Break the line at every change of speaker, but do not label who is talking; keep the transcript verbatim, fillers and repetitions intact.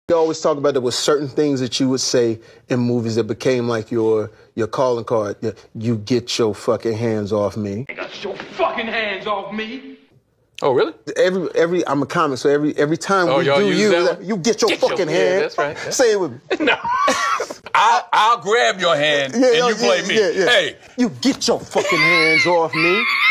You always talk about there were certain things that you would say in movies that became like your your calling card. You, you get your fucking hands off me.
You got your fucking hands off me.
Oh, really?
Every every I'm a comic, so every every time
oh,
we do you,
that
you get your
get
fucking
your,
hand.
Yeah, that's right. Yeah.
Say it with me.
No. I'll, I'll grab your hand
yeah,
and
no,
you play
yeah,
me.
Yeah, yeah.
Hey.
You get your fucking hands off me.